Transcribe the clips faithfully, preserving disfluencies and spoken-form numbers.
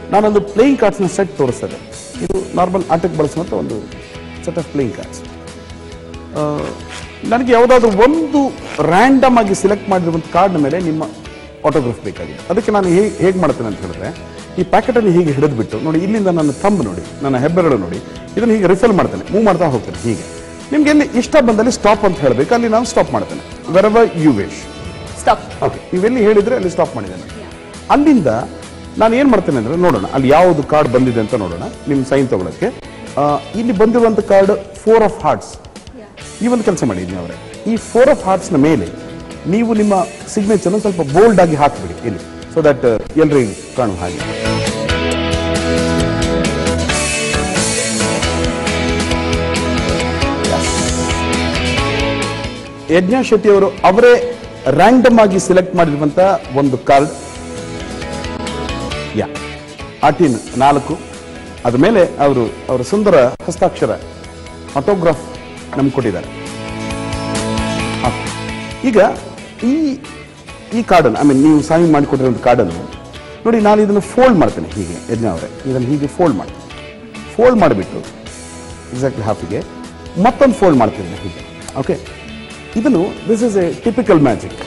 ನಾನೊಂದು playing ಕಾರ್ಡ್ಸ್ನ set ತೋರಿಸ್ತೇನೆ. ಇದು ನಾರ್ಮಲ್ ಆಟಕ್ಕೆ ಬಳಸುವಂಥ ಒಂದು ಸೆಟ್ ಆಫ್ ಪ್ಲೇಯಿಂಗ್ ಕಾರ್ಡ್ಸ್. ನನಗೆ ಯಾವುದಾದ್ರೂ ಒಂದು ರ್ಯಾಂಡಮ್ ಆಗಿ ಸಿಲೆಕ್ಟ್ ಮಾಡಿರುವಂಥ ಕಾರ್ಡ್ನ ಮೇಲೆ ನಿಮ್ಮ ಆಟೋಗ್ರಾಫ್ ಬೇಕಾಗಿದೆ. ಅದಕ್ಕೆ ನಾನು ಹೇಗೆ ಹೇಗೆ ಮಾಡ್ತೇನೆ ಅಂತ ಹೇಳಿದ್ರೆ, ಈ ಪ್ಯಾಕೆಟನ್ನು ಹೀಗೆ ಹಿಡಿದ್ಬಿಟ್ಟು ನೋಡಿ, ಇಲ್ಲಿಂದ ನನ್ನ ಥಂಬ್ ನೋಡಿ, ನನ್ನ ಹೆಬ್ಬೆರಳು ನೋಡಿ, ಇದನ್ನು ಹೀಗೆ ರಿಫಿಲ್ ಮಾಡ್ತೇನೆ, ಮೂವ್ ಮಾಡ್ತಾ ಹೋಗ್ತೇನೆ. ಹೀಗೆ ನಿಮ್ಗೆ ಎಲ್ಲಿ ಇಷ್ಟ ಬಂದಲ್ಲಿ ಸ್ಟಾಪ್ ಅಂತ ಹೇಳಬೇಕು, ಅಲ್ಲಿ ನಾನು ಸ್ಟಾಪ್ ಮಾಡ್ತೇನೆ. Wherever you wish stop. Okay, ನೀವೆಲ್ಲಿ ಹೇಳಿದರೆ ಅಲ್ಲಿ ಸ್ಟಾಪ್ ಮಾಡಿದ್ದೇನೆ. ಅಲ್ಲಿಂದ ನಾನು ಏನು ಮಾಡ್ತೇನೆ ಅಂದರೆ, ನೋಡೋಣ ಅಲ್ಲಿ ಯಾವುದು ಕಾರ್ಡ್ ಬಂದಿದೆ ಅಂತ ನೋಡೋಣ ನಿಮ್ಮ ಸೈನ್ ತಗೊಳ್ಳೋಕ್ಕೆ. ಇಲ್ಲಿ ಬಂದಿರುವಂಥ ಕಾರ್ಡ್ ಫೋರ್ ಆಫ್ ಹಾರ್ಟ್ಸ್. ಈ ಒಂದು ಕೆಲಸ ಮಾಡಿದ್ದೀನಿ ಅವರೇ, ಈ ಫೋರ್ ಆಫ್ ಹಾರ್ಟ್ಸ್ನ ಮೇಲೆ ನೀವು ನಿಮ್ಮ ಸಿಗ್ನೇಚರ್ನ ಸ್ವಲ್ಪ ಬೋಲ್ಡ್ ಆಗಿ ಹಾಕಿಬಿಡಿ ಇಲ್ಲಿ, ಸೊ ದಟ್ ಎಲ್ಲರಿಗೂ ಕಾಣುವ ಹಾಗೆ. ಯಜ್ಞಾ ಶೆಟ್ಟಿ ಅವರು ಅವರೇ ರ್ಯಾಂಡಮ್ ಆಗಿ ಸಿಲೆಕ್ಟ್ ಮಾಡಿರುವಂತ ಒಂದು ಕಾರ್ಡ್. ಯಾ ಆಟಿನ್ ನಾಲ್ಕು, ಅದ ಮೇಲೆ ಅವರು ಅವರ ಸುಂದರ ಹಸ್ತಾಕ್ಷರ ಆಟೋಗ್ರಾಫ್ ನಮ್ಗೆ ಕೊಟ್ಟಿದ್ದಾರೆ. ಈಗ ಈ ಈ ಕಾರ್ಡನ್ನು, ಐ ಮೀನ್ ನೀವು ಸೈನ್ ಮಾಡಿಕೊಟ್ಟಿರುವಂಥ ಕಾರ್ಡನ್ನು ನೋಡಿ, ನಾನು ಇದನ್ನು ಫೋಲ್ಡ್ ಮಾಡ್ತೇನೆ ಹೀಗೆ. ಯಜ್ಞ ಅವರೇ ಇದನ್ನು ಹೀಗೆ ಫೋಲ್ಡ್ ಮಾಡ್ತೀನಿ. ಫೋಲ್ಡ್ ಮಾಡಿಬಿಟ್ಟು ಎಕ್ಸಾಕ್ಟ್ಲಿ ಹಾಫಿಗೆ ಮತ್ತೊಂದು ಫೋಲ್ಡ್ ಮಾಡ್ತೀನಿ ಹೀಗೆ. ಓಕೆ, ಇದನ್ನು this is a typical magic.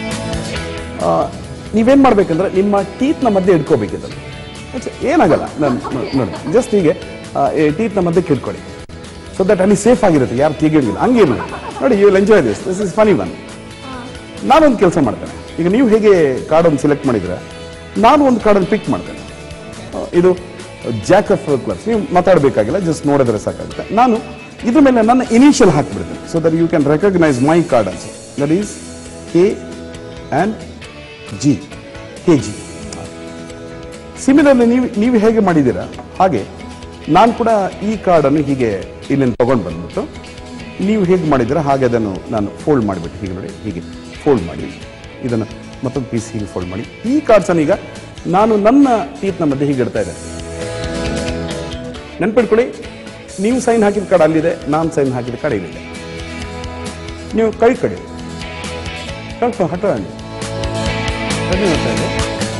ನೀವೇನು ಮಾಡಬೇಕಂದ್ರೆ ನಿಮ್ಮ ಟೀತ್ನ ಮಧ್ಯೆ ಇಟ್ಕೋಬೇಕಿದ್ದನ್ನು. ಏನಾಗಲ್ಲ, ನಾನು ನೋಡಿ ಜಸ್ಟ್ ಹೀಗೆ ಟೀತ್ನ ಮಧ್ಯಕ್ಕೆ ಇಟ್ಕೊಳ್ಳಿ, ಸೊ ದಟ್ ಅಲ್ಲಿ ಸೇಫ್ ಆಗಿರುತ್ತೆ, ಯಾರು ತೆಗಿಯೋದಿಲ್ಲ. ಹಂಗೇನು ನೋಡಿ, you will enjoy this. This is funny one. ನಾನೊಂದು ಕೆಲಸ ಮಾಡ್ತೇನೆ. ಈಗ ನೀವು ಹೇಗೆ ಕಾರ್ಡನ್ನು ಸೆಲೆಕ್ಟ್ ಮಾಡಿದ್ರೆ, ನಾನು ಒಂದು ಕಾರ್ಡನ್ನು ಪಿಕ್ ಮಾಡ್ತೇನೆ. ಇದು ಜಾಕ್ ಆಫ್ ಕ್ಲಬ್ಸ್. ನೀವು ಮಾತಾಡಬೇಕಾಗಿಲ್ಲ, ಜಸ್ಟ್ ನೋಡಿದ್ರೆ ಸಾಕಾಗುತ್ತೆ. ನಾನು ಇದ್ರ ಮೇಲೆ ನನ್ನ ಇನಿಷಿಯಲ್ ಹಾಕಿಬಿಡ್ತೇನೆ, so that you can recognise my card also. That is K and G, K G. Similarly ನೀವು ನೀವು ಹೇಗೆ ಮಾಡಿದ್ದೀರಾ ಹಾಗೆ ನಾನು ಕೂಡ ಈ ಕಾರ್ಡನ್ನು ಹೀಗೆ ಇಲ್ಲಿಂದ ತೊಗೊಂಡು ಬಂದ್ಬಿಟ್ಟು ನೀವು ಹೇಗೆ ಮಾಡಿದ್ದೀರಾ ಹಾಗೆ ಅದನ್ನು ನಾನು ಫೋಲ್ಡ್ ಮಾಡಿಬಿಟ್ಟು ಹೀಗೆ ನೋಡಿ, ಹೀಗೆ ಫೋಲ್ಡ್ ಮಾಡಿ ಇದನ್ನು ಮತ್ತೊಂದು ಪೀಸ್ ಹೀಗೆ ಫೋಲ್ಡ್ ಮಾಡಿ ಈ ಕಾರ್ಡ್ಸನ್ನು ಈಗ ನಾನು ನನ್ನ ಟೀತ್ನ ಮಧ್ಯೆ ಹೀಗೆ ಇಡ್ತಾ ಇದ್ದೇನೆ. ನೆನ್ಪಿಟ್ಕೊಳ್ಳಿ, ನೀವು ಸೈನ್ ಹಾಕಿದ ಕಾರ್ಡ್ ಅಲ್ಲಿದೆ, ನಾನು ಸೈನ್ ಹಾಕಿದ ಕಾರ್ಡ್ ಇಲ್ಲಿದೆ. ನೀವು ಕೈ ಕಡೆ ಕಳ್ಕೊ ಹಠ ಅಂడి ಕಡಿಮೆ ಮಾಡ್ತಾ ಇದೆ.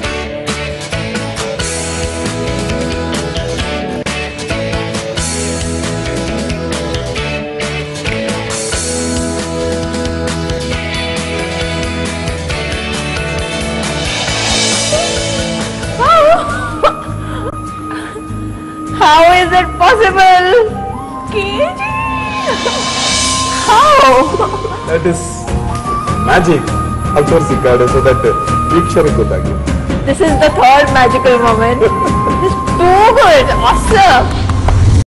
How is it possible? How? That is magic. I'll tell you card so that weekshare ಗೊತ್ತಾಗಲಿ. This is the third magical moment. This is too good. Awesome.